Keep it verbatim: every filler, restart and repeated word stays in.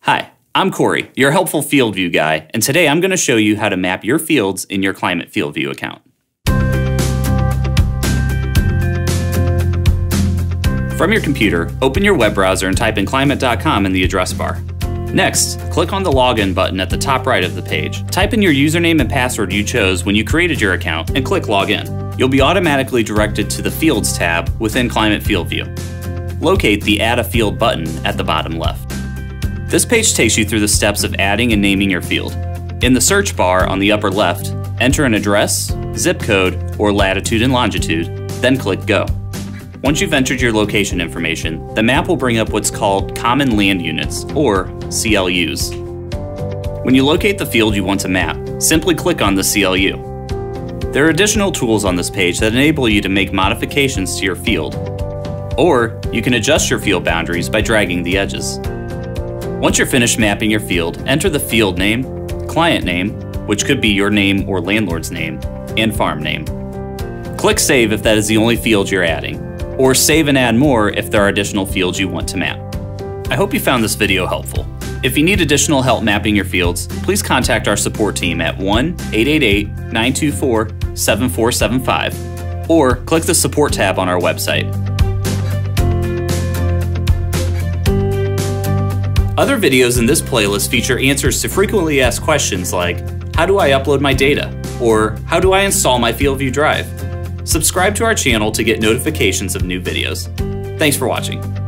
Hi, I'm Corey, your helpful FieldView guy, and today I'm going to show you how to map your fields in your Climate FieldView account. From your computer, open your web browser and type in climate dot com in the address bar. Next, click on the Login button at the top right of the page. Type in your username and password you chose when you created your account and click Login. You'll be automatically directed to the Fields tab within Climate FieldView. Locate the Add a Field button at the bottom left. This page takes you through the steps of adding and naming your field. In the search bar on the upper left, enter an address, zip code, or latitude and longitude, then click Go. Once you've entered your location information, the map will bring up what's called Common Land Units, or C L Us. When you locate the field you want to map, simply click on the C L U. There are additional tools on this page that enable you to make modifications to your field, or you can adjust your field boundaries by dragging the edges. Once you're finished mapping your field, enter the field name, client name, which could be your name or landlord's name, and farm name. Click Save if that is the only field you're adding, or save and add more if there are additional fields you want to map. I hope you found this video helpful. If you need additional help mapping your fields, please contact our support team at one eight eight eight, nine two four, seven four seven five, or click the support tab on our website. Other videos in this playlist feature answers to frequently asked questions like, how do I upload my data? Or how do I install my FieldView drive? Subscribe to our channel to get notifications of new videos. Thanks for watching.